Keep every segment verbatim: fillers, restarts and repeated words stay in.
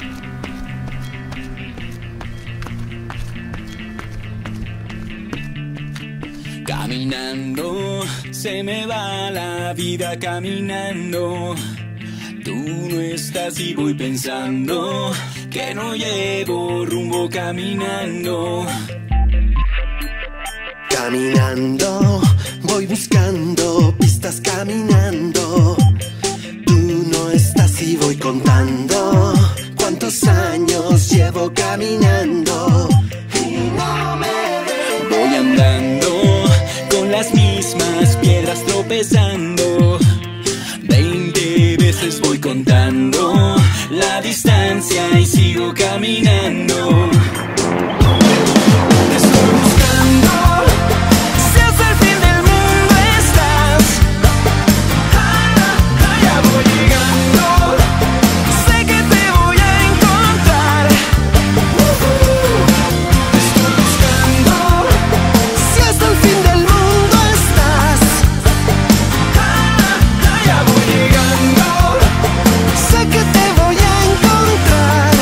Caminando, se me va la vida caminando. Tú no estás y voy pensando que no llevo rumbo caminando. Caminando, voy buscando pistas caminando. Tú no estás y voy contando cuántos años llevo caminando. Y no me dejo. Voy andando con las mismas piedras tropezando. Veinte veces voy contando la distancia y sigo caminando. Te estoy buscando, si hasta el fin del mundo estás. Ah, ya voy llegando, sé que te voy a encontrar. Te estoy buscando, Si hasta el fin del mundo estás, ah, ya voy llegando. sé que te voy a encontrar.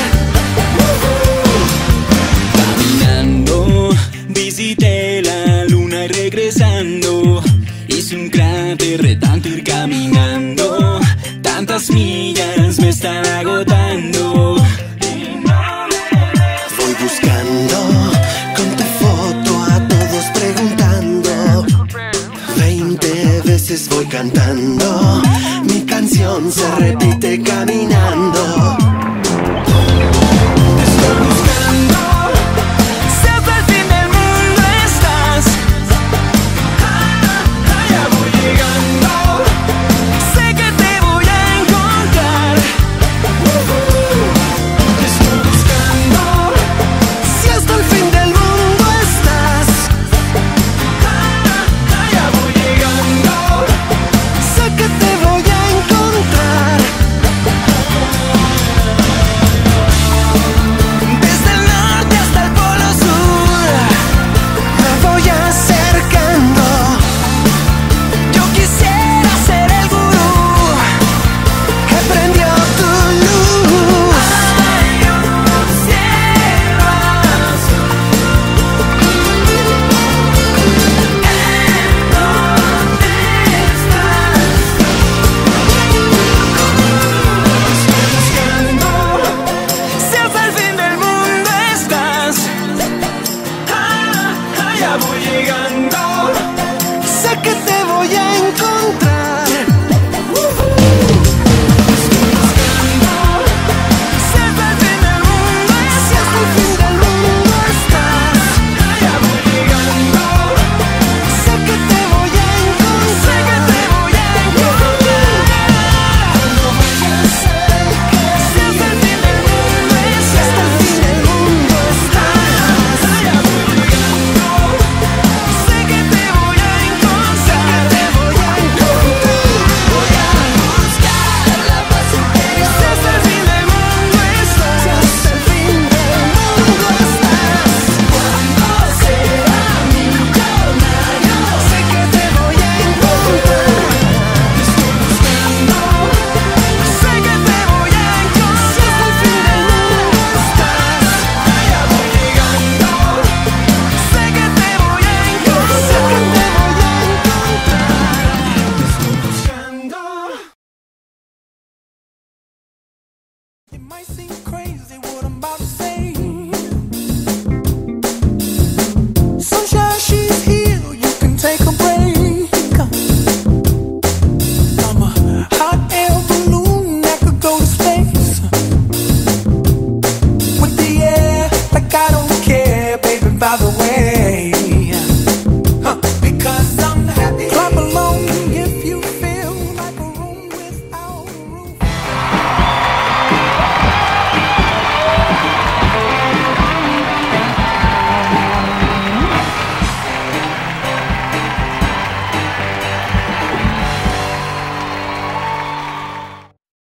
Caminando, visité la luna y regresando. Hice un cráter de tanto ir caminando. Tantas millas me están agotando. Voy buscando con tu foto a todos preguntando. Veinte veces voy cantando, mi canción se repite caminando. Te estoy buscando, si hasta el fin del mundo estás. Ah, ya voy llegando, sé que te voy a encontrar. Te estoy buscando, Si hasta el fin del mundo estás, ah, ya voy llegando. sé que te voy a encontrar. Desde el norte hasta el polo sur, Me voy acercando. yo quisiera ser el gurú. Que prendió tu luz. Hay un cielo azul en donde estás. Estoy buscando, si hasta el fin del mundo estás. Ah, ya voy llegando. Sé que te voy a encontrar. Si hasta el fin del mundo Si hasta el fin del mundo estás, ya voy llegando. sé que te voy a encontrar. Sé que te voy a encontrar. Si hasta el fin del mundo Si hasta el fin del mundo estás, ya voy llegando. Sé que te voy a encontrar. te voy a encontrar. Voy a buscar la paz interior. Si hasta el fin del mundo estás. Si hasta el fin del mundo estás, Cuando será millonario. sé que te voy a encontrar. Te estoy buscando, sé que te voy a encontrar. Si hasta el fin del mundo estás, Ya voy llegando, sé que te voy a encontrar. sé que te voy a encontrar. Te estoy buscando. It might seem crazy what I'm about to say.